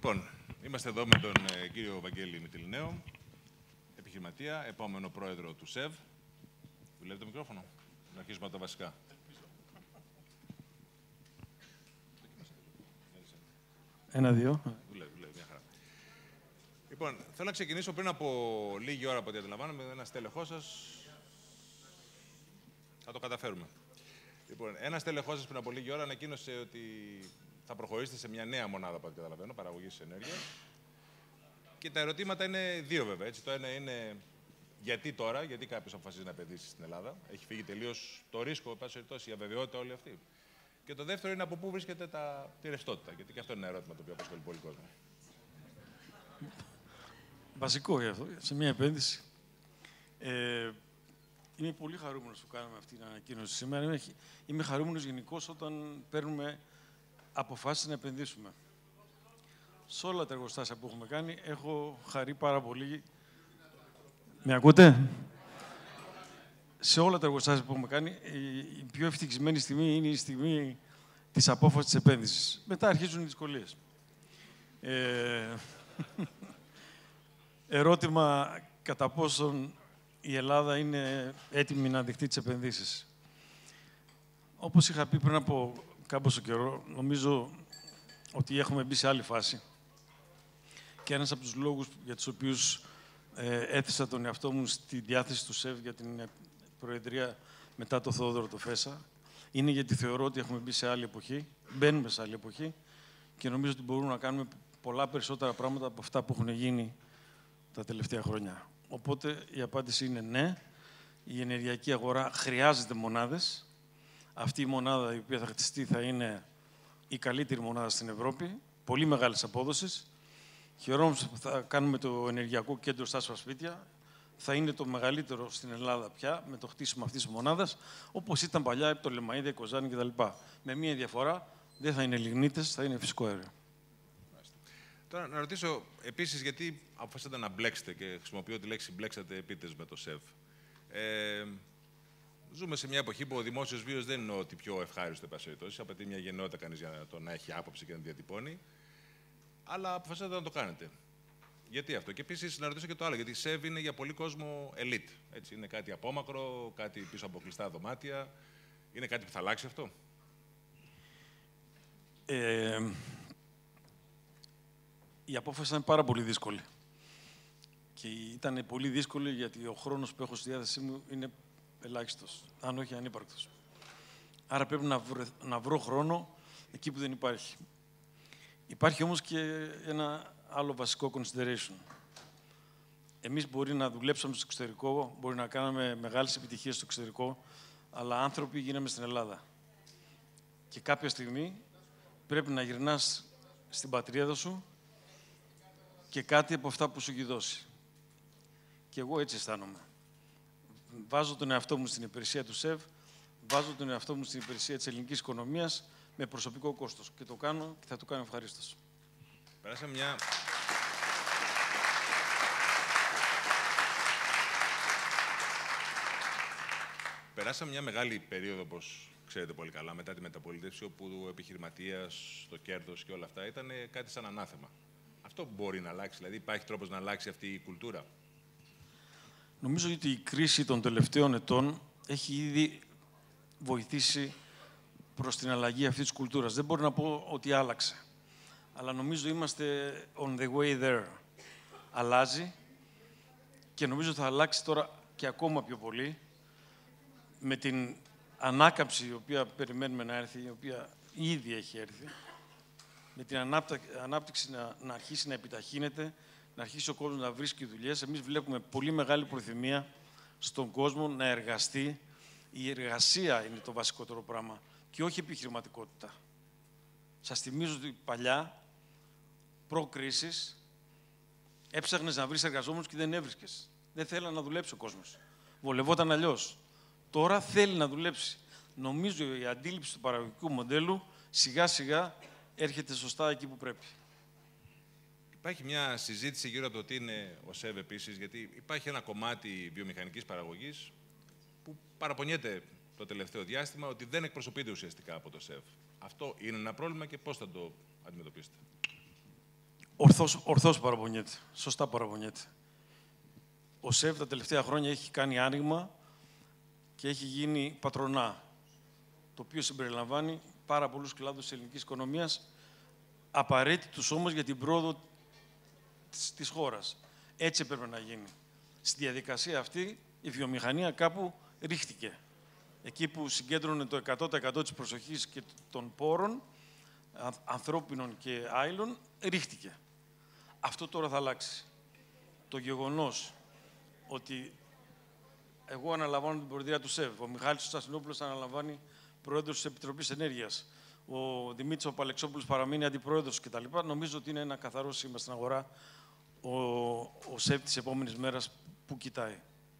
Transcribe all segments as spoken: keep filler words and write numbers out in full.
Λοιπόν, είμαστε εδώ με τον ε, κύριο Βαγγέλη Μητυλινέο, επιχειρηματία, επόμενο πρόεδρο του ΣΕΒ. Δουλεύει το μικρόφωνο. Να αρχίσουμε από τα βασικά. Ένα-δύο. Δουλεύει, δουλεύει, μια χαρά. Λοιπόν, θέλω να ξεκινήσω πριν από λίγη ώρα από ό,τι αντιλαμβάνομαι, με ένα στέλεχό σας. Θα το καταφέρουμε. Λοιπόν, ένα στέλεχό σας πριν από λίγη ώρα ανακοίνωσε ότι θα προχωρήσετε σε μια νέα μονάδα, από ό,τι καταλαβαίνω, παραγωγής ενέργειας. Και τα ερωτήματα είναι δύο, βέβαια. Έτσι. Το ένα είναι γιατί τώρα, γιατί κάποιος αποφασίζει να επενδύσει στην Ελλάδα. Έχει φύγει τελείως το ρίσκο, εν πάση περιπτώσει, η αβεβαιότητα όλη αυτή. Και το δεύτερο είναι από πού βρίσκεται τα... τη ρευστότητα. Γιατί και αυτό είναι ένα ερώτημα το οποίο απασχολεί πολύ κόσμο. Βασικό γι' αυτό, σε μια επένδυση. Ε, είμαι πολύ χαρούμενος που κάναμε αυτή την ανακοίνωση σήμερα. Είμαι, είμαι χαρούμενος γενικώς όταν παίρνουμε αποφάσεις να επενδύσουμε. Σε όλα τα εργοστάσια που έχουμε κάνει, έχω χαρεί πάρα πολύ. Με ακούτε? Σε όλα τα εργοστάσια που έχουμε κάνει, η πιο ευτυχισμένη στιγμή είναι η στιγμή της απόφασης της επένδυσης. Μετά αρχίζουν οι δυσκολίες. Ε, ερώτημα κατά πόσον η Ελλάδα είναι έτοιμη να δεχτεί τις επενδύσεις. Όπως είχα πει πριν από κάμποσο καιρό, νομίζω ότι έχουμε μπει σε άλλη φάση. Και ένας από τους λόγους για τους οποίους ε, έθεσα τον εαυτό μου στη διάθεση του ΣΕΒ για την Προεδρία μετά το Θόδωρο το Φέσα, είναι γιατί θεωρώ ότι έχουμε μπει σε άλλη εποχή, μπαίνουμε σε άλλη εποχή και νομίζω ότι μπορούμε να κάνουμε πολλά περισσότερα πράγματα από αυτά που έχουν γίνει τα τελευταία χρόνια. Οπότε η απάντηση είναι ναι, η ενεργειακή αγορά χρειάζεται μονάδες. Αυτή η μονάδα η οποία θα χτιστεί θα είναι η καλύτερη μονάδα στην Ευρώπη, πολύ μεγάλης απόδοσης. Χαιρόμαστε που θα κάνουμε το ενεργειακό κέντρο στα σπίτια. Θα είναι το μεγαλύτερο στην Ελλάδα πια με το χτίσιμο αυτής της μονάδας, όπως ήταν παλιά το Λεμαΐδια, Κοζάνη κτλ. Με μία διαφορά, δεν θα είναι λιγνίτες, θα είναι φυσικό αέριο. Τώρα, να ρωτήσω επίσης, γιατί αποφασίσατε να μπλέξετε και χρησιμοποιώ τη λέξη μπλέξατε επίτες με το ΣΕΒ. Ε, ζούμε σε μια εποχή που ο δημόσιος βίος δεν είναι ότι πιο ευχάριστο, εν πάση περιπτώσει. Απαιτεί μια γενναιότητα κανείς για να, το, να έχει άποψη και να διατυπώνει. Αλλά αποφασίσατε να το κάνετε. Γιατί αυτό? Και επίσης να ρωτήσω και το άλλο, γιατί η ΣΕΒ είναι για πολύ κόσμο elite. Έτσι, είναι κάτι απόμακρο, κάτι πίσω από κλειστά δωμάτια. Είναι κάτι που θα αλλάξει αυτό? Ε, η απόφαση ήταν πάρα πολύ δύσκολη. Και ήταν πολύ δύσκολη γιατί ο χρόνος που έχω στη διάθεσή μου είναι ελάχιστος, αν όχι ανύπαρκτος. Άρα πρέπει να βρω, να βρω χρόνο εκεί που δεν υπάρχει. Υπάρχει όμως και ένα άλλο βασικό consideration. Εμείς μπορεί να δουλέψαμε στο εξωτερικό, μπορεί να κάναμε μεγάλες επιτυχίες στο εξωτερικό, αλλά άνθρωποι γίναμε στην Ελλάδα. Και κάποια στιγμή πρέπει να γυρνάς στην πατρίδα σου και κάτι από αυτά που σου έχει δώσει. Και εγώ έτσι αισθάνομαι. Βάζω τον εαυτό μου στην υπηρεσία του ΣΕΒ, βάζω τον εαυτό μου στην υπηρεσία της ελληνικής οικονομίας με προσωπικό κόστος. Και το κάνω και θα το κάνω ευχαρίστως. Περάσαμε μια... Περάσαμε μια μεγάλη περίοδο, όπως ξέρετε πολύ καλά, μετά τη μεταπολίτευση, όπου ο επιχειρηματίας, το κέρδος και όλα αυτά ήταν κάτι σαν ανάθεμα. Αυτό μπορεί να αλλάξει, δηλαδή υπάρχει τρόπος να αλλάξει αυτή η κουλτούρα? Νομίζω ότι η κρίση των τελευταίων ετών έχει ήδη βοηθήσει προς την αλλαγή αυτής της κουλτούρας. Δεν μπορώ να πω ότι άλλαξε. Αλλά νομίζω είμαστε on the way there. Αλλάζει και νομίζω θα αλλάξει τώρα και ακόμα πιο πολύ με την ανάκαμψη η οποία περιμένουμε να έρθει, η οποία ήδη έχει έρθει, με την ανάπτυξη να, να αρχίσει να επιταχύνεται, να αρχίσει ο κόσμος να βρίσκει δουλειές. Εμείς βλέπουμε πολύ μεγάλη προθυμία στον κόσμο να εργαστεί. Η εργασία είναι το βασικότερο πράγμα και όχι επιχειρηματικότητα. Σας θυμίζω ότι παλιά, προ-κρίσης, έψαχνες να βρεις εργαζόμενους και δεν έβρισκες. Δεν θέλει να δουλέψει ο κόσμος. Βολευόταν αλλιώς. Τώρα θέλει να δουλέψει. Νομίζω η αντίληψη του παραγωγικού μοντέλου σιγά-σιγά έρχεται σωστά εκεί που πρέπει. Υπάρχει μια συζήτηση γύρω από το τι είναι ο ΣΕΒ επίσης, γιατί υπάρχει ένα κομμάτι βιομηχανικής παραγωγής που παραπονιέται το τελευταίο διάστημα ότι δεν εκπροσωπείται ουσιαστικά από το ΣΕΒ. Αυτό είναι ένα πρόβλημα και πώς θα το αντιμετωπίσετε? ορθώς, ορθώς παραπονιέται. Σωστά παραπονιέται. Ο ΣΕΒ τα τελευταία χρόνια έχει κάνει άνοιγμα και έχει γίνει πατρονά, το οποίο συμπεριλαμβάνει πάρα πολλούς κλάδους της ελληνικής οικονομίας, απαραίτητους όμως για την πρόοδο της, της χώρας. Έτσι έπρεπε να γίνει. Στη διαδικασία αυτή η βιομηχανία κάπου ρίχτηκε. Εκεί που συγκέντρωνε το εκατό τοις εκατό της προσοχής και των πόρων, ανθρώπινων και άειλων, ρίχτηκε. Αυτό τώρα θα αλλάξει. Το γεγονός ότι εγώ αναλαμβάνω την προεδρία του ΣΕΒ, ο Μιχάλης Τσασινόπουλος αναλαμβάνει πρόεδρος της Επιτροπής Ενέργειας, ο Δημήτρης ο Παλεξόπουλος παραμείνει αντιπρόεδρος κτλ. Νομίζω ότι είναι ένα καθαρό σήμα στην αγορά ο, ο ΣΕΒ της επόμενης μέρας που κοιτάει.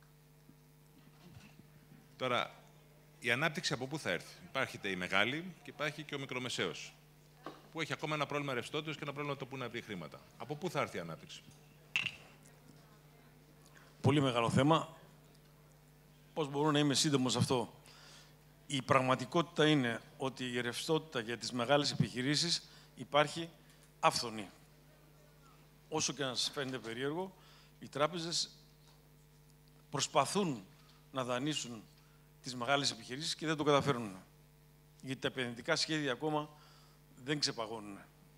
Τώρα, η ανάπτυξη από πού θα έρθει? Υπάρχει η μεγάλη και υπάρχει και ο μικρομεσαίος, που έχει ακόμα ένα πρόβλημα ρευστότητας και ένα πρόβλημα το πού να βρει χρήματα. Από πού θα έρθει η ανάπτυξη? Πολύ μεγάλο θέμα. Πώς μπορώ να είμαι σύντομος σε αυτό? Η πραγματικότητα είναι ότι η ρευστότητα για τις μεγάλες επιχειρήσεις υπάρχει άφθονη. Όσο και να σας φαίνεται περίεργο, οι τράπεζες προσπαθούν να δανείσουν τις μεγάλες επιχειρήσεις και δεν το καταφέρνουν. Γιατί τα επενδυτικά σχέδια ακόμα δεν ξεπαγώνουν.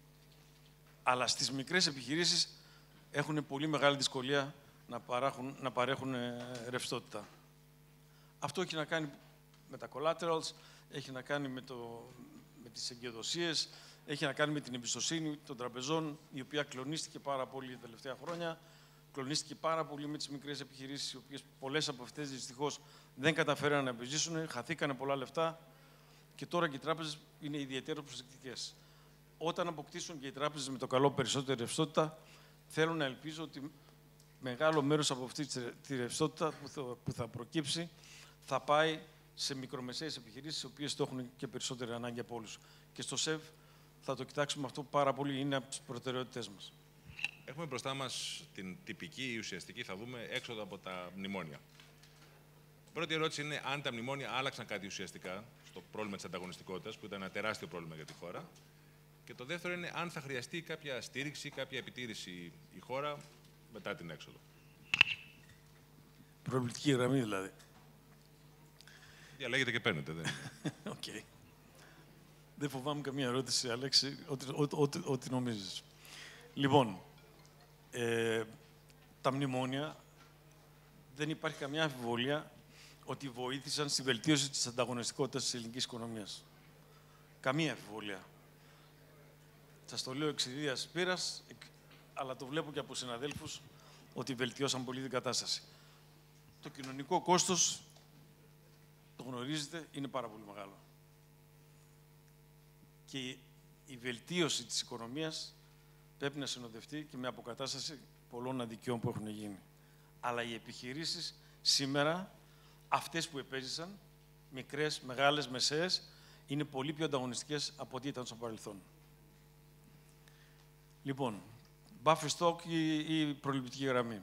Αλλά στις μικρές επιχειρήσεις έχουν πολύ μεγάλη δυσκολία να, παράχουν, να παρέχουν ρευστότητα. Αυτό έχει να κάνει με τα collaterals, έχει να κάνει με, το, με τις εγκυδοσίες, έχει να κάνει με την εμπιστοσύνη των τραπεζών, η οποία κλονίστηκε πάρα πολύ τα τελευταία χρόνια. Κλονίστηκε πάρα πολύ με τις μικρές επιχειρήσεις, οι οποίες πολλές από αυτές δυστυχώς δεν καταφέραν να επιζήσουν, χαθήκανε πολλά λεφτά και τώρα και οι τράπεζες είναι ιδιαίτερα προσεκτικές. Όταν αποκτήσουν και οι τράπεζες με το καλό περισσότερη ρευστότητα, θέλω να ελπίζω ότι μεγάλο μέρος από αυτή τη ρευστότητα που θα, που θα προκύψει θα πάει σε μικρομεσαίες επιχειρήσεις, οι οποίες το έχουν και περισσότερη ανάγκη από όλους. Και στο ΣΕΒ θα το κοιτάξουμε αυτό πάρα πολύ, είναι από τις προτεραιότητές μας. Έχουμε μπροστά μας την τυπική, ουσιαστική, θα δούμε, έξοδο από τα μνημόνια. Η πρώτη ερώτηση είναι αν τα μνημόνια άλλαξαν κάτι ουσιαστικά στο πρόβλημα της ανταγωνιστικότητας, που ήταν ένα τεράστιο πρόβλημα για τη χώρα. Και το δεύτερο είναι αν θα χρειαστεί κάποια στήριξη, κάποια επιτήρηση η χώρα μετά την έξοδο. Προβλητική γραμμή δηλαδή. Διαλέγετε και παίρνετε, δεν είναι? Okay. Δεν φοβάμαι καμία ερώτηση, Αλέξη, ό,τι, ό,τι, ό,τι, ό,τι νομίζεις. Λοιπόν, ε, τα μνημόνια δεν υπάρχει καμιά αμφιβολία ότι βοήθησαν στη βελτίωση της ανταγωνιστικότητας της ελληνικής οικονομίας. Καμία αμφιβολία. Σας το λέω εξ ιδείας πείρας, αλλά το βλέπω και από συναδέλφους ότι βελτιώσαν πολύ την κατάσταση. Το κοινωνικό κόστος, το γνωρίζετε, είναι πάρα πολύ μεγάλο. Και η βελτίωση της οικονομίας πρέπει να συνοδευτεί και με αποκατάσταση πολλών αδικιών που έχουν γίνει. Αλλά οι επιχειρήσεις σήμερα, αυτές που επέζησαν, μικρές, μεγάλες, μεσαίες, είναι πολύ πιο ανταγωνιστικές από ό,τι ήταν στο παρελθόν. Λοιπόν, buffer stock ή, ή προληπτική γραμμή.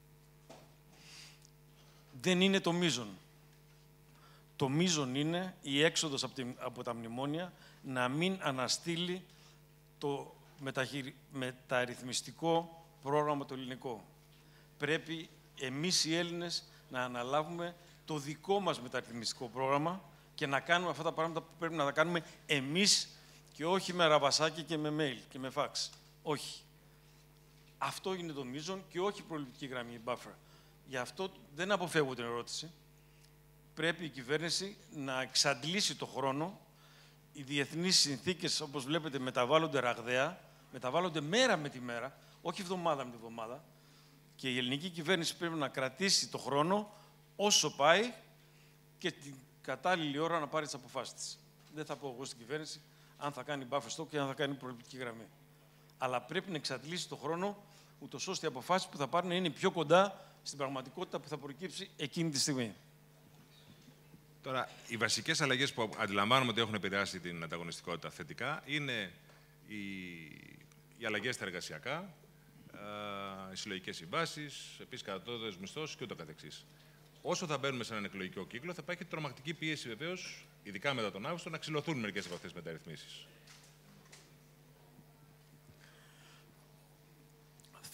Δεν είναι το μείζον. Το μείζον είναι η έξοδος από, τη, από τα μνημόνια να μην αναστείλει το μεταχειρι... μεταρρυθμιστικό πρόγραμμα το ελληνικό. Πρέπει εμείς οι Έλληνες να αναλάβουμε το δικό μας μεταρρυθμιστικό πρόγραμμα και να κάνουμε αυτά τα πράγματα που πρέπει να τα κάνουμε εμείς και όχι με ραβασάκι και με mail και με fax. Όχι. Αυτό είναι το μείζον και όχι η προληπτική γραμμή, η buffer. Γι' αυτό δεν αποφεύγω την ερώτηση. Πρέπει η κυβέρνηση να εξαντλήσει το χρόνο. Οι διεθνείς συνθήκες, όπως βλέπετε, μεταβάλλονται ραγδαία, μεταβάλλονται μέρα με τη μέρα, όχι εβδομάδα με τη εβδομάδα. Και η ελληνική κυβέρνηση πρέπει να κρατήσει το χρόνο όσο πάει και την κατάλληλη ώρα να πάρει τις αποφάσεις της. Δεν θα πω εγώ στην κυβέρνηση αν θα κάνει buffer stock και αν θα κάνει προληπτική γραμμή. Αλλά πρέπει να εξαντλήσει το χρόνο, ούτως ώστε οι αποφάσεις που θα πάρουν είναι πιο κοντά στην πραγματικότητα που θα προκύψει εκείνη τη στιγμή. Τώρα, οι βασικές αλλαγές που αντιλαμβάνομαι ότι έχουν επηρεάσει την ανταγωνιστικότητα θετικά είναι οι, οι αλλαγές στα εργασιακά, οι συλλογικές συμβάσεις, επίσης κατώτατες μισθώσεις και ούτω καθεξής. Όσο θα μπαίνουμε σε έναν εκλογικό κύκλο, θα υπάρχει τρομακτική πίεση βεβαίως, ειδικά μετά τον Αύγουστο, να ξυλωθούν μερικές από αυτές τις μεταρρυθμίσεις.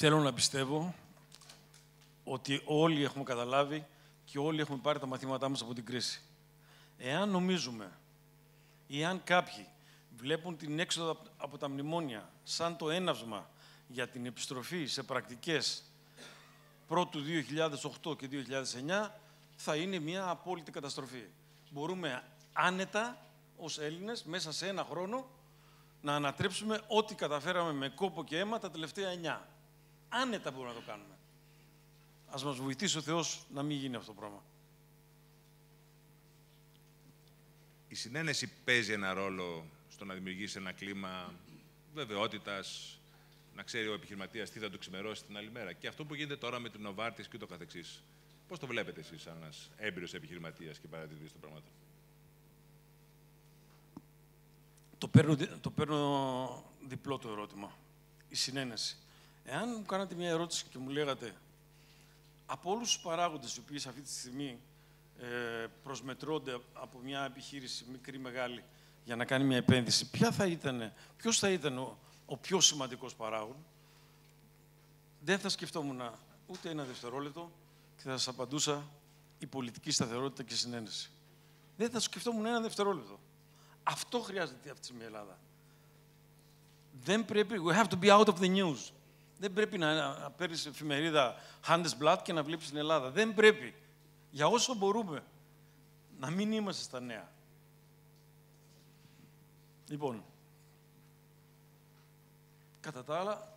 θέλω να πιστεύω ότι όλοι έχουμε καταλάβει και όλοι έχουμε πάρει τα μαθήματά μας από την κρίση. Εάν νομίζουμε ή αν κάποιοι βλέπουν την έξοδο από τα μνημόνια σαν το έναυσμα για την επιστροφή σε πρακτικές πρώτου δύο χιλιάδες οκτώ και δύο χιλιάδες εννιά, θα είναι μια απόλυτη καταστροφή. Μπορούμε άνετα, ως Έλληνες, μέσα σε ένα χρόνο, να ανατρέψουμε ό,τι καταφέραμε με κόπο και αίμα τα τελευταία εννιά. Άνετα μπορούμε να το κάνουμε. Ας μας βοηθήσει ο Θεός να μην γίνει αυτό το πράγμα. Η συνένεση παίζει ένα ρόλο στο να δημιουργήσει ένα κλίμα βεβαιότητας, να ξέρει ο επιχειρηματίας τι θα του ξημερώσει την άλλη μέρα. Και αυτό που γίνεται τώρα με την Νοβάρτις και το καθεξής. Πώς το βλέπετε εσείς σαν ένας έμπειρος επιχειρηματίας και παρατηρητής των πραγμάτων? Το παίρνω, το παίρνω διπλό το ερώτημα. Η συνένεση. Εάν μου κάνατε μια ερώτηση και μου λέγατε από όλους τους παράγοντες οι οποίοι αυτή τη στιγμή ε, προσμετρώνται από μια επιχείρηση μικρή μεγάλη για να κάνει μια επένδυση, ποια θα ήταν, ποιος θα ήταν ο, ο πιο σημαντικός παράγον, δεν θα σκεφτόμουν ούτε ένα δευτερόλεπτο και θα σας απαντούσα η πολιτική σταθερότητα και συνένεση. Δεν θα σκεφτόμουν ένα δευτερόλεπτο. Αυτό χρειάζεται αυτή τη στιγμή η Ελλάδα. Δεν πρέπει, we have to be out of the news. Δεν πρέπει να, να παίρνεις εφημερίδα Handelsblatt και να βλέπεις την Ελλάδα. Δεν πρέπει. Για όσο μπορούμε να μην είμαστε στα νέα. Λοιπόν, κατά τα άλλα,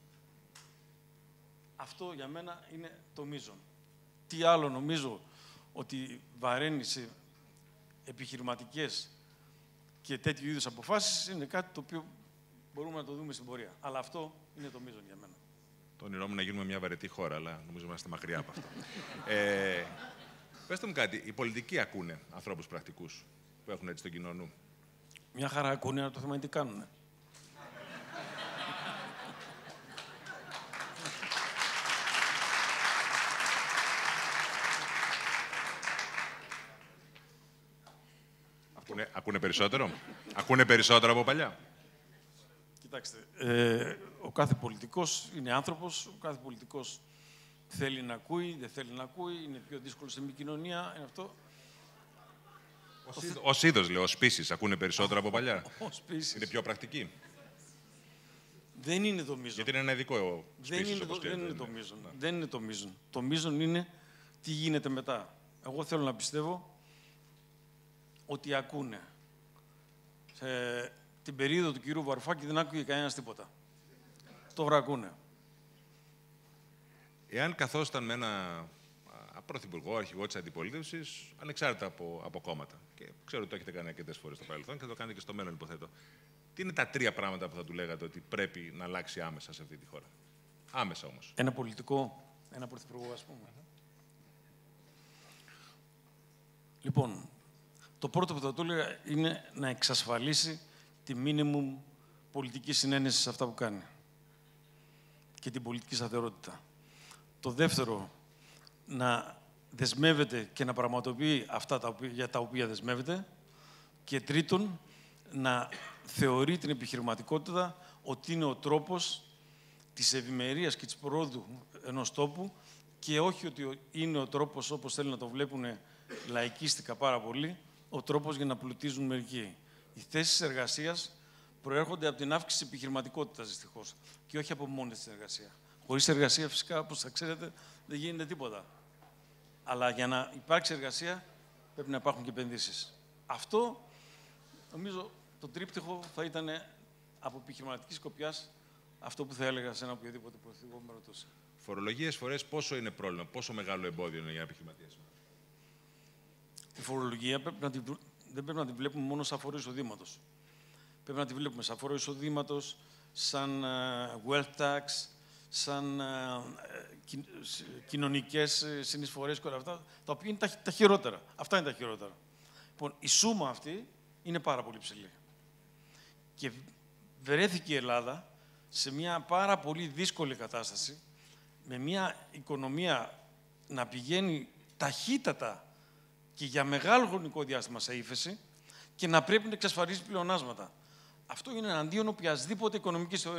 αυτό για μένα είναι το μείζον. Τι άλλο νομίζω ότι βαραίνει σε επιχειρηματικές και τέτοιου είδους αποφάσεις είναι κάτι το οποίο μπορούμε να το δούμε στην πορεία. Αλλά αυτό είναι το μείζον για μένα. Το όνειρό μου να γίνουμε μια βαρετή χώρα, αλλά νομίζω είμαστε μακριά από αυτό. ε, πέστε μου κάτι, οι πολιτικοί ακούνε ανθρώπους πρακτικούς που έχουν έτσι τον κοινό νου? Μια χαρά ακούνε, αλλά το θέμα είναι τι κάνουνε. Ακούνε, ακούνε περισσότερο? Ακούνε περισσότερο από παλιά? Κοιτάξτε, ε, ο κάθε πολιτικός είναι άνθρωπος, ο κάθε πολιτικός θέλει να ακούει, δεν θέλει να ακούει, είναι πιο δύσκολο στην επικοινωνία, είναι αυτό. Ως είδος, λέω, ως σπίσεις, ακούνε περισσότερο από παλιά? Ως πίσης. Είναι πιο πρακτικοί? Δεν είναι το μείζον. Γιατί είναι ένα ειδικό Δεν σπίσεις, είναι, όπως το, δεν ξέρετε. είναι το μείζον. Δεν είναι το μείζον. Το μείζον είναι τι γίνεται μετά. Εγώ θέλω να πιστεύω ότι ακούνε. Σε την περίοδο του κυρίου Βαρουφάκη δεν άκουγε κανένας τίποτα. Τώρα ακούνε. Εάν καθόσταν με ένα πρωθυπουργό, αρχηγό της αντιπολίτευσης, ανεξάρτητα από, από κόμματα, και ξέρω ότι το έχετε κάνει αρκετές φορές στο παρελθόν και θα το κάνετε και στο μέλλον, υποθέτω, τι είναι τα τρία πράγματα που θα του λέγατε ότι πρέπει να αλλάξει άμεσα σε αυτή τη χώρα? Άμεσα όμως. Ένα πολιτικό, ένα πρωθυπουργό, ας πούμε. Λοιπόν, το πρώτο που θα του έλεγα είναι να εξασφαλίσει τη μίνιμουμ πολιτική συνένεση σε αυτά που κάνει και την πολιτική σταθερότητα. Το δεύτερο, να δεσμεύεται και να πραγματοποιεί αυτά τα οποία, για τα οποία δεσμεύεται. Και τρίτον, να θεωρεί την επιχειρηματικότητα ότι είναι ο τρόπος της ευημερίας και της προόδου ενός τόπου και όχι ότι είναι ο τρόπος, όπως θέλουν να το βλέπουν λαϊκίστικα πάρα πολύ, ο τρόπος για να πλουτίζουν μερικοί. Οι θέσεις εργασίας προέρχονται από την αύξηση της επιχειρηματικότητας, δυστυχώς, και όχι από μόνη της εργασία. Χωρίς εργασία, φυσικά, όπως θα ξέρετε, δεν γίνεται τίποτα. Αλλά για να υπάρξει εργασία, πρέπει να υπάρχουν και επενδύσεις. Αυτό, νομίζω, το τρίπτυχο θα ήταν από επιχειρηματική σκοπιάς αυτό που θα έλεγα σε ένα οποιοδήποτε πρωθυπουργό με ρωτούσε. Φορολογίες φορές πόσο είναι πρόβλημα, πόσο μεγάλο εμπόδιο είναι για επιχειρηματίες? Τη φορολογία πρέπει να την, δεν πρέπει να την βλέπουμε μόνο σαν φόρο εισοδήματος. Πρέπει να τη βλέπουμε σαν φόρο εισοδήματος, σαν uh, wealth tax, σαν uh, κι, κοινωνικές συνεισφορές και όλα αυτά, τα οποία είναι τα, τα χειρότερα. Αυτά είναι τα χειρότερα. Λοιπόν, η σούμα αυτή είναι πάρα πολύ ψηλή. Και βρέθηκε η Ελλάδα σε μια πάρα πολύ δύσκολη κατάσταση, με μια οικονομία να πηγαίνει ταχύτατα και για μεγάλο χρονικό διάστημα σε ύφεση και να πρέπει να εξασφαλίσει πλεονάσματα. Αυτό είναι εναντίον οποιασδήποτε οικονομικής θεωρίας.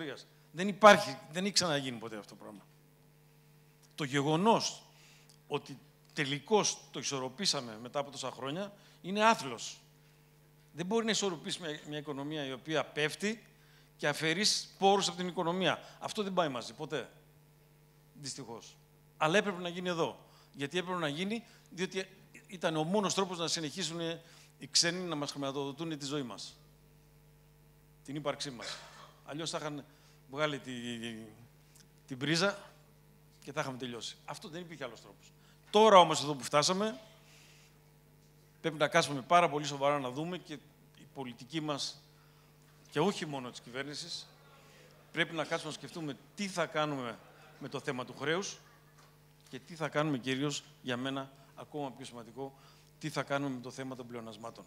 Δεν υπάρχει, δεν έχει ξαναγίνει ποτέ αυτό το πράγμα. Το γεγονός ότι τελικώς το ισορροπήσαμε μετά από τόσα χρόνια είναι άθλος. Δεν μπορεί να ισορροπήσει μια, μια οικονομία η οποία πέφτει και αφαιρείς πόρους από την οικονομία. Αυτό δεν πάει μαζί, ποτέ. Δυστυχώς. Αλλά έπρεπε να γίνει εδώ. Γιατί έπρεπε να γίνει, διότι ήταν ο μόνος τρόπος να συνεχίσουν οι ξένοι να μας χρηματοδοτούν τη ζωή μας. Την ύπαρξή μας. Αλλιώς θα είχαν βγάλει τη, την πρίζα και θα είχαμε τελειώσει. Αυτό δεν υπήρχε άλλος τρόπος. Τώρα όμως εδώ που φτάσαμε, πρέπει να κάτσουμε πάρα πολύ σοβαρά να δούμε και η πολιτική μας, και όχι μόνο της κυβέρνησης, πρέπει να κάτσουμε να σκεφτούμε τι θα κάνουμε με το θέμα του χρέους και τι θα κάνουμε κυρίως, για μένα, ακόμα πιο σημαντικό, τι θα κάνουμε με το θέμα των πλεονασμάτων.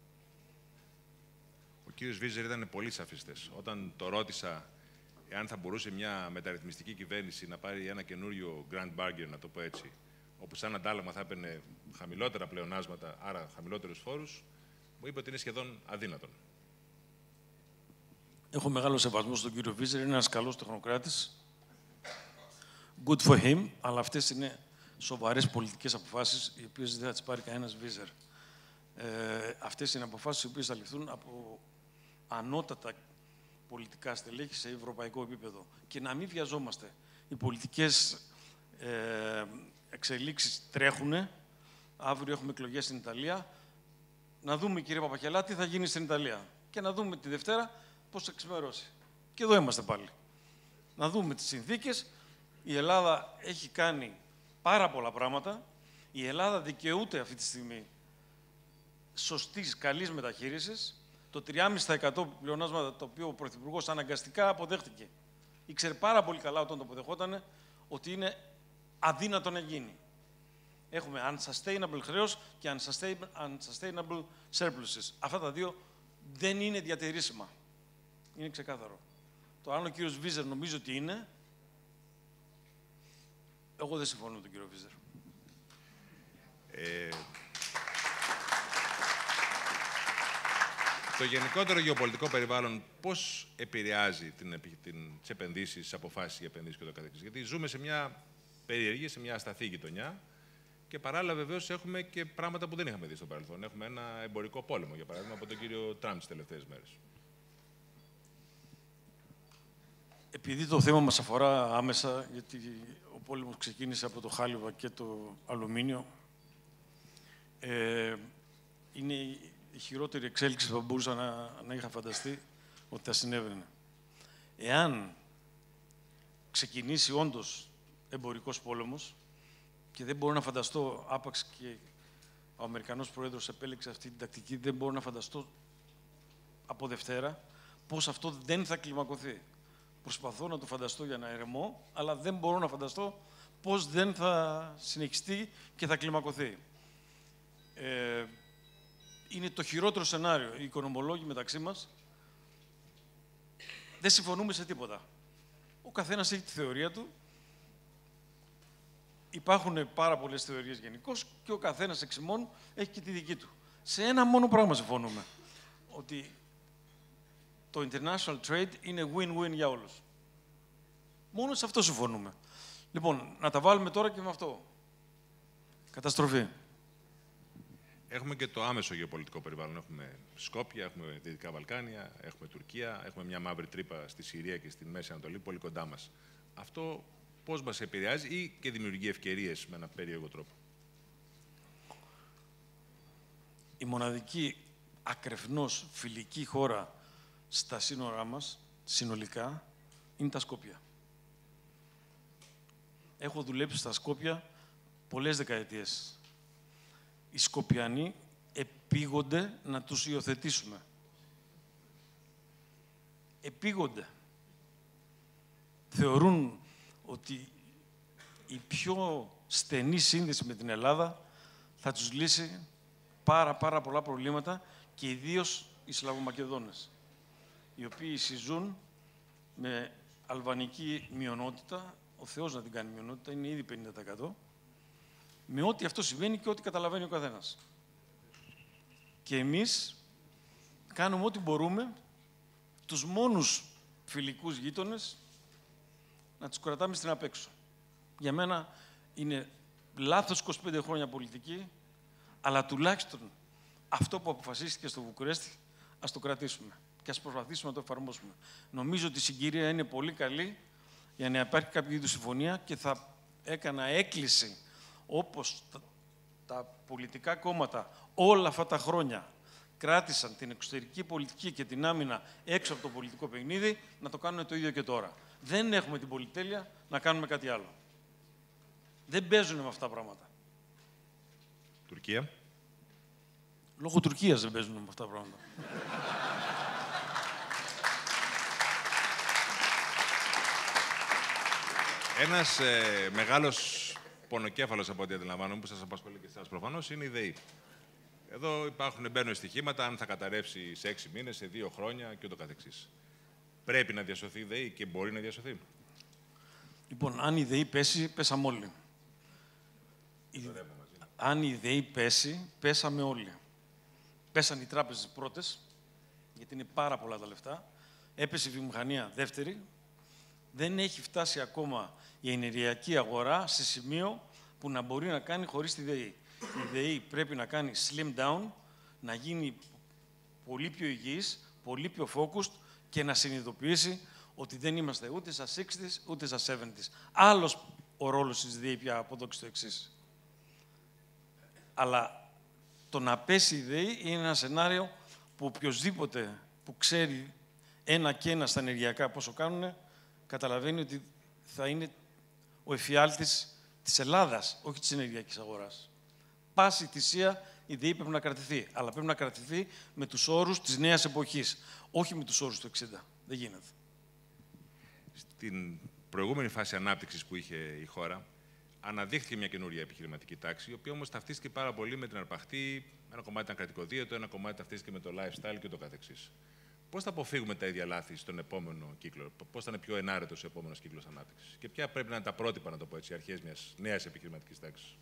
Ο κύριος Βίζερ ήταν πολύ σαφιστές. Όταν το ρώτησα εάν θα μπορούσε μια μεταρρυθμιστική κυβέρνηση να πάρει ένα καινούριο grand bargain, να το πω έτσι, όπου σαν αντάλλαγμα θα έπαιρνε χαμηλότερα πλεονάσματα, άρα χαμηλότερους φόρους, μου είπε ότι είναι σχεδόν αδύνατον. Έχω μεγάλο σεβασμό στον κύριο Βίζερ, είναι ένας καλός τεχνοκράτης. Good for him, αλλά αυτές είναι σοβαρές πολιτικές αποφάσεις, οι οποίες δεν θα τις πάρει κανένας Βίζερ. Ε, αυτές είναι αποφάσεις οι οποίες θα ληφθούν από ανώτατα πολιτικά στελέχη σε ευρωπαϊκό επίπεδο. Και να μην βιαζόμαστε. Οι πολιτικές ε, εξελίξεις τρέχουν. Αύριο έχουμε εκλογές στην Ιταλία. Να δούμε, κύριε Παπαχελά, τι θα γίνει στην Ιταλία. Και να δούμε τη Δευτέρα πώς θα ξημερώσει. Και εδώ είμαστε πάλι. Να δούμε τις συνθήκες. Η Ελλάδα έχει κάνει πάρα πολλά πράγματα. Η Ελλάδα δικαιούται αυτή τη στιγμή σωστής, καλής μεταχείρισης. Το τρία κόμμα πέντε τοις εκατό πλεονάσματα το οποίο ο Πρωθυπουργός αναγκαστικά αποδέχτηκε. Ήξερε πάρα πολύ καλά όταν το αποδεχόταν ότι είναι αδύνατο να γίνει. Έχουμε unsustainable χρέος και unsustainable surpluses. Αυτά τα δύο δεν είναι διατηρήσιμα. Είναι ξεκάθαρο. Το άλλο ο κύριος Βίζερ νομίζει ότι είναι. Εγώ δεν συμφωνώ με τον κύριο Βίζερ. Ε... Το γενικότερο γεωπολιτικό περιβάλλον πώς επηρεάζει την, την, τις επενδύσεις, τις αποφάσεις για επενδύσεις και το καθεξής. Γιατί ζούμε σε μια περίεργη, σε μια ασταθή γειτονιά και παράλληλα βεβαίως έχουμε και πράγματα που δεν είχαμε δει στο παρελθόν. Έχουμε ένα εμπορικό πόλεμο, για παράδειγμα, από τον κύριο Τραμπ τις τελευταίες μέρες. Επειδή το θέμα μας αφορά άμεσα, γιατί ο πόλεμος ξεκίνησε από το χάλιβα και το αλουμίνιο, ε, είναι η χειρότερη εξέλιξη που μπορούσα να, να είχα φανταστεί ότι θα συνέβαινε. Εάν ξεκινήσει όντως εμπορικός πόλεμος, και δεν μπορώ να φανταστώ, άπαξ και ο Αμερικανός Πρόεδρος επέλεξε αυτή την τακτική, δεν μπορώ να φανταστώ από Δευτέρα πώς αυτό δεν θα κλιμακωθεί. Προσπαθώ να το φανταστώ για να ερεμώ, αλλά δεν μπορώ να φανταστώ πώς δεν θα συνεχιστεί και θα κλιμακωθεί. Ε, είναι το χειρότερο σενάριο. Οι οικονομολόγοι μεταξύ μας δεν συμφωνούμε σε τίποτα. Ο καθένας έχει τη θεωρία του. Υπάρχουν πάρα πολλές θεωρίες γενικώς και ο καθένας εξ ημών έχει και τη δική του. Σε ένα μόνο πράγμα συμφωνούμε. Ότι το international trade είναι win-win για όλους. Μόνο σε αυτό συμφωνούμε. Λοιπόν, να τα βάλουμε τώρα και με αυτό. Καταστροφή. Έχουμε και το άμεσο γεωπολιτικό περιβάλλον. Έχουμε Σκόπια, έχουμε Δυτικά Βαλκάνια, έχουμε Τουρκία, έχουμε μια μαύρη τρύπα στη Συρία και στη Μέση Ανατολή, πολύ κοντά μας. Αυτό πώς μας επηρεάζει ή και δημιουργεί ευκαιρίες με ένα περίεργο τρόπο? Η μοναδική ακρεφνώς φιλική χώρα στα σύνορά μας, συνολικά, είναι τα Σκόπια. Έχω δουλέψει στα Σκόπια πολλές δεκαετίες. Οι Σκοπιανοί επίγονται να τους υιοθετήσουμε. Επίγονται. Θεωρούν ότι η πιο στενή σύνδεση με την Ελλάδα θα τους λύσει πάρα πάρα πολλά προβλήματα και ιδίως οι Σλαβομακεδόνες, οι οποίοι συζούν με αλβανική μειονότητα, ο Θεός να την κάνει μειονότητα, είναι ήδη πενήντα τοις εκατό, με ό,τι αυτό συμβαίνει και ό,τι καταλαβαίνει ο καθένας. Και εμείς κάνουμε ό,τι μπορούμε, τους μόνους φιλικούς γείτονες να τους κρατάμε στην απέξω. Για μένα είναι λάθος είκοσι πέντε χρόνια πολιτική, αλλά τουλάχιστον αυτό που αποφασίστηκε στο Βουκουρέστι, ας το κρατήσουμε και ας προσπαθήσουμε να το εφαρμόσουμε. Νομίζω ότι η συγκυρία είναι πολύ καλή για να υπάρχει κάποιο είδους συμφωνία και θα έκανα έκκληση, όπως τα, τα πολιτικά κόμματα όλα αυτά τα χρόνια κράτησαν την εξωτερική πολιτική και την άμυνα έξω από το πολιτικό παιχνίδι, να το κάνουν το ίδιο και τώρα. Δεν έχουμε την πολυτέλεια να κάνουμε κάτι άλλο. Δεν παίζουν με αυτά τα πράγματα. Τουρκία. Λόγω Τουρκίας δεν παίζουν με αυτά τα πράγματα. Ένας ε, μεγάλος πονοκέφαλος, από ό,τι αντιλαμβάνομαι, που σας απασχολεί και εσάς προφανώς, είναι η ΔΕΗ. Εδώ υπάρχουν, μπαίνουν στοιχήματα αν θα καταρρεύσει σε έξι μήνες, σε δύο χρόνια και ούτω καθεξής. Πρέπει να διασωθεί η ΔΕΗ και μπορεί να διασωθεί. Λοιπόν, αν η ΔΕΗ πέσει, πέσαμε όλοι. Η... Αν η ΔΕΗ πέσει, πέσαμε όλοι. Πέσαν οι τράπεζες πρώτες, γιατί είναι πάρα πολλά τα λεφτά. Έπεσε η βιομηχανία δεύτερη. Δεν έχει φτάσει ακόμα η ενεργειακή αγορά σε σημείο που να μπορεί να κάνει χωρίς τη ΔΕΗ. Η ΔΕΗ πρέπει να κάνει slim down, να γίνει πολύ πιο υγιής, πολύ πιο focused και να συνειδητοποιήσει ότι δεν είμαστε ούτε στα εξήντα ούτε στα εβδομήντα. Άλλος ο ρόλος της ΔΕΗ πια από εδώ και στο εξής. Αλλά το να πέσει η ΔΕΗ είναι ένα σενάριο που οποιοσδήποτε που ξέρει ένα και ένα στα ενεργειακά πόσο κάνουν, καταλαβαίνει ότι θα είναι ο εφιάλτης της Ελλάδας, όχι της ενεργειακής αγοράς. Πάση θυσία η ΔΕΗ πρέπει να κρατηθεί, αλλά πρέπει να κρατηθεί με τους όρους της νέας εποχής, όχι με τους όρους του εξήντα. Δεν γίνεται. Στην προηγούμενη φάση ανάπτυξης που είχε η χώρα, αναδείχθηκε μια καινούρια επιχειρηματική τάξη, η οποία όμως ταυτίστηκε πάρα πολύ με την αρπαχτή. Ένα κομμάτι ήταν κρατικοδίαιτο, ένα κομμάτι ταυτίστηκε με το lifestyle και το καθεξής. Πώς θα αποφύγουμε τα ίδια λάθη στον επόμενο κύκλο, πώς θα είναι πιο ενάρετος ο επόμενος κύκλος ανάπτυξης και ποια πρέπει να είναι τα πρότυπα, να το πω έτσι, αρχές μιας νέας επιχειρηματικής τάξης.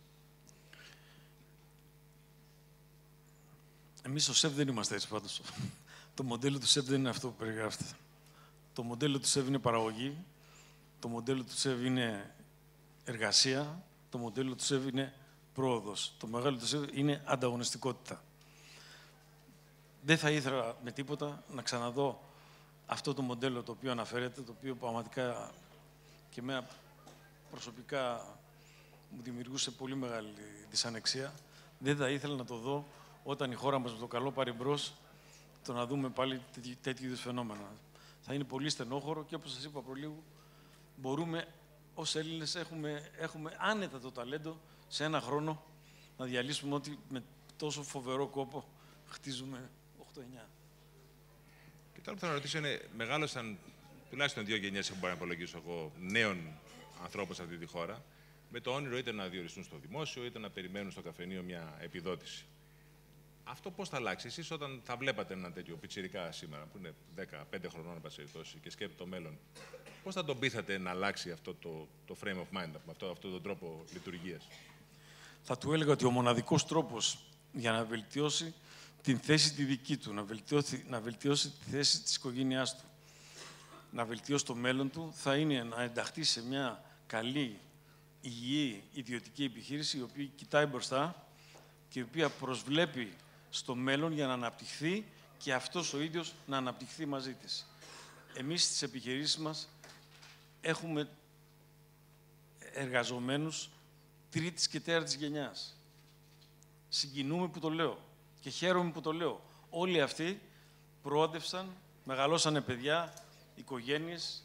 Εμείς στο ΣΕΒ δεν είμαστε έτσι πάντως. Το μοντέλο του ΣΕΒ δεν είναι αυτό που περιγράφεται. Το μοντέλο του ΣΕΒ είναι παραγωγή, το μοντέλο του ΣΕΒ είναι εργασία, το μοντέλο του ΣΕΒ είναι πρόοδος. Το μεγάλο του ΣΕΒ είναι ανταγωνιστικότητα. Δεν θα ήθελα με τίποτα να ξαναδώ αυτό το μοντέλο το οποίο αναφέρεται, το οποίο πραγματικά και εμένα προσωπικά μου δημιουργούσε πολύ μεγάλη δυσανεξία. Δεν θα ήθελα να το δω όταν η χώρα μας με το καλό πάρει μπρος, το να δούμε πάλι τέτοιου είδους φαινόμενα. Θα είναι πολύ στενόχωρο και όπως σας είπα προλίγου, μπορούμε ως Έλληνες έχουμε, έχουμε άνετα το ταλέντο σε ένα χρόνο να διαλύσουμε ότι με τόσο φοβερό κόπο χτίζουμε οκτώ εννιά. Και το άλλο που θέλω να ρωτήσω είναι, μεγάλωσαν τουλάχιστον δύο γενιές, που μπορώ να υπολογίσω εγώ, νέων ανθρώπων σε αυτή τη χώρα, με το όνειρο είτε να διοριστούν στο δημόσιο, είτε να περιμένουν στο καφενείο μια επιδότηση. Αυτό πώς θα αλλάξει? Εσείς όταν θα βλέπατε ένα τέτοιο πιτσιρικά σήμερα, που είναι δεκαπέντε χρονών, εν πάση περιπτώσει, και σκέπτεται το μέλλον, πώς θα τον πείθατε να αλλάξει αυτό το, το frame of mind, αυτό, αυτόν τον τρόπο λειτουργίας? Θα του έλεγα ότι ο μοναδικός τρόπος για να βελτιώσει την θέση τη δική του, να βελτιώσει, να βελτιώσει τη θέση της οικογένειάς του, να βελτιώσει το μέλλον του, θα είναι να ενταχθεί σε μια καλή, υγιή, ιδιωτική επιχείρηση, η οποία κοιτάει μπροστά και η οποία προσβλέπει στο μέλλον για να αναπτυχθεί και αυτός ο ίδιος να αναπτυχθεί μαζί της. Εμείς στις επιχειρήσεις μας έχουμε εργαζομένους τρίτης και τέταρτης γενιάς. Συγκινούμε που το λέω και χαίρομαι που το λέω. Όλοι αυτοί προόδευσαν, μεγαλώσανε παιδιά, οικογένειες,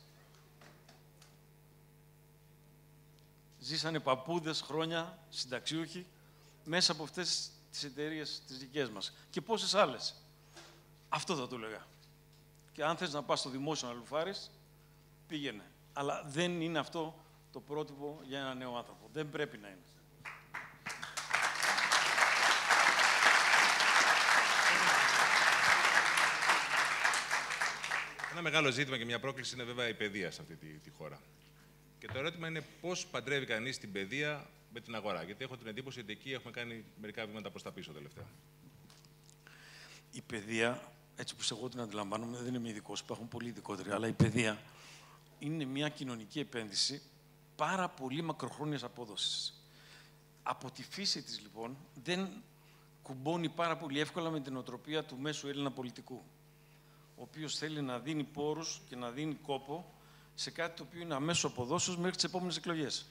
ζήσανε παππούδες χρόνια, συνταξιούχοι, μέσα από αυτές τις εταιρείες τις δικές μας. Και πόσες άλλες. Αυτό θα του έλεγα. Και αν θες να πας στο δημόσιο να λουφάρεις, πήγαινε. Αλλά δεν είναι αυτό το πρότυπο για ένα νέο άνθρωπο. Δεν πρέπει να είναι. Ένα μεγάλο ζήτημα και μια πρόκληση είναι βέβαια η παιδεία σε αυτή τη, τη χώρα. Και το ερώτημα είναι πώς παντρεύει κανείς την παιδεία με την αγορά. Γιατί έχω την εντύπωση ότι εκεί έχουμε κάνει μερικά βήματα προς τα πίσω τελευταία. Η παιδεία, έτσι που εγώ την αντιλαμβάνομαι, δεν είμαι ειδικός, υπάρχουν πολύ ειδικότεροι, αλλά η παιδεία είναι μια κοινωνική επένδυση πάρα πολύ μακροχρόνιας απόδοσης. Από τη φύση της, λοιπόν, δεν κουμπώνει πάρα πολύ εύκολα με την οτροπία του μέσου Έλληνα πολιτικού, ο οποίος θέλει να δίνει πόρους και να δίνει κόπο σε κάτι το οποίο είναι αμέσως αποδόσεως μέχρι τις επόμενες εκλογές.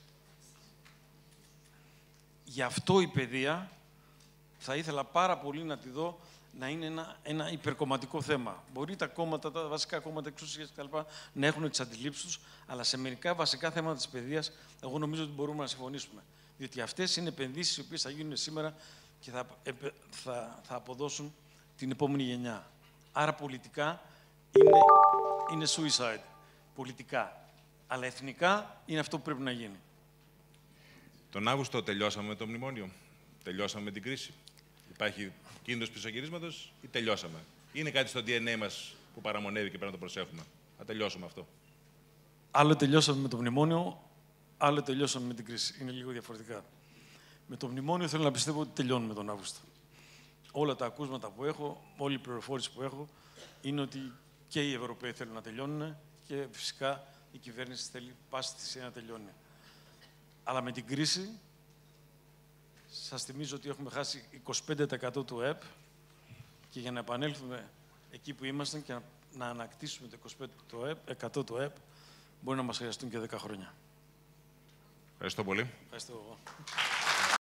Γι' αυτό η παιδεία θα ήθελα πάρα πολύ να τη δω να είναι ένα, ένα υπερκομματικό θέμα. Μπορεί τα κόμματα, τα βασικά κόμματα εξουσίας κτλ. Να έχουν τις αντιλήψεις τους, αλλά σε μερικά βασικά θέματα της παιδείας, εγώ νομίζω ότι μπορούμε να συμφωνήσουμε. Διότι αυτές είναι επενδύσεις οι οποίες θα γίνουν σήμερα και θα, θα, θα αποδώσουν την επόμενη γενιά. Άρα πολιτικά είναι, είναι suicide. Πολιτικά. Αλλά εθνικά είναι αυτό που πρέπει να γίνει. Τον Αύγουστο τελειώσαμε με το μνημόνιο. Τελειώσαμε με την κρίση. Υπάρχει κίνδυνος πισωγυρίσματος ή τελειώσαμε. Είναι κάτι στο ντι εν έι μας που παραμονεύει και πρέπει να το προσέχουμε. Θα τελειώσουμε αυτό. Άλλο τελειώσαμε με το μνημόνιο, άλλο τελειώσαμε με την κρίση. Είναι λίγο διαφορετικά. Με το μνημόνιο θέλω να πιστεύω ότι τελειώνουμε τον Αύγουστο. Όλα τα ακούσματα που έχω, όλη η πληροφόρηση που έχω, είναι ότι και οι Ευρωπαίοι θέλουν να τελειώνουν και φυσικά η κυβέρνηση θέλει πάση θυσία να τελειώνει. Αλλά με την κρίση, σας θυμίζω ότι έχουμε χάσει είκοσι πέντε τοις εκατό του ΕΠ και για να επανέλθουμε εκεί που ήμασταν και να, να ανακτήσουμε το είκοσι πέντε τοις εκατό του ΕΠ, μπορεί να μας χρειαστούν και δέκα χρόνια. Ευχαριστώ πολύ. Ευχαριστώ εγώ.